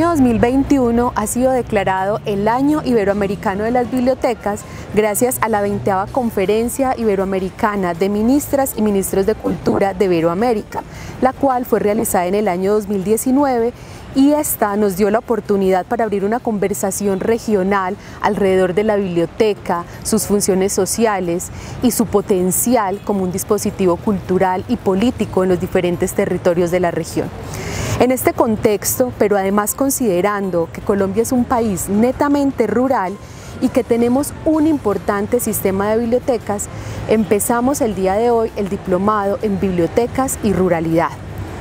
2021 ha sido declarado el Año Iberoamericano de las Bibliotecas gracias a la 20ª Conferencia Iberoamericana de Ministras y Ministros de Cultura de Iberoamérica, la cual fue realizada en el año 2019 y esta nos dio la oportunidad para abrir una conversación regional alrededor de la biblioteca, sus funciones sociales y su potencial como un dispositivo cultural y político en los diferentes territorios de la región. En este contexto, pero además considerando que Colombia es un país netamente rural y que tenemos un importante sistema de bibliotecas, empezamos el día de hoy el diplomado en Bibliotecas y Ruralidad.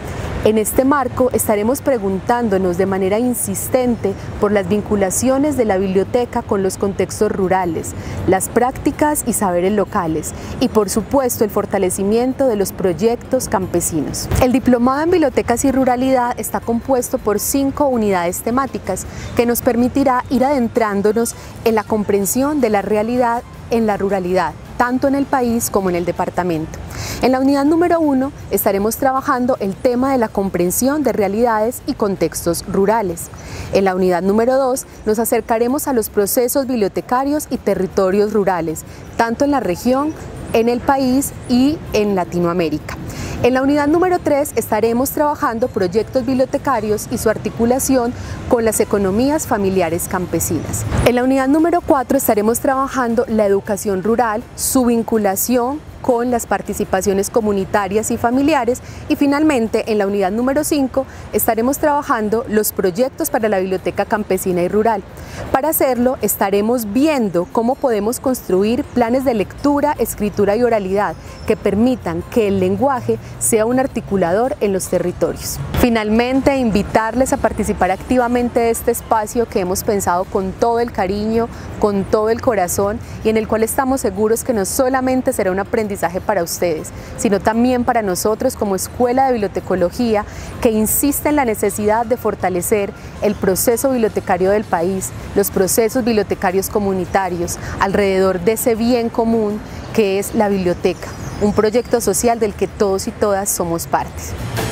En este marco estaremos preguntándonos de manera insistente por las vinculaciones de la biblioteca con los contextos rurales, las prácticas y saberes locales y por supuesto el fortalecimiento de los proyectos campesinos. El diplomado en Bibliotecas y Ruralidad está compuesto por 5 unidades temáticas que nos permitirá ir adentrándonos en la comprensión de la realidad en la ruralidad, tanto en el país como en el departamento. En la unidad número 1 estaremos trabajando el tema de la comprensión de realidades y contextos rurales. En la unidad número 2 nos acercaremos a los procesos bibliotecarios y territorios rurales, tanto en la región, en el país y en Latinoamérica. En la unidad número 3 estaremos trabajando proyectos bibliotecarios y su articulación con las economías familiares campesinas. En la unidad número 4 estaremos trabajando la educación rural, su vinculación con las participaciones comunitarias y familiares y finalmente en la unidad número 5 estaremos trabajando los proyectos para la biblioteca campesina y rural. Para hacerlo estaremos viendo cómo podemos construir planes de lectura, escritura y oralidad que permitan que el lenguaje sea un articulador en los territorios. Finalmente, invitarles a participar activamente de este espacio que hemos pensado con todo el cariño, con todo el corazón y en el cual estamos seguros que no solamente será un aprendizaje para ustedes, sino también para nosotros como Escuela de Bibliotecología, que insiste en la necesidad de fortalecer el proceso bibliotecario del país, los procesos bibliotecarios comunitarios, alrededor de ese bien común que es la biblioteca, un proyecto social del que todos y todas somos parte.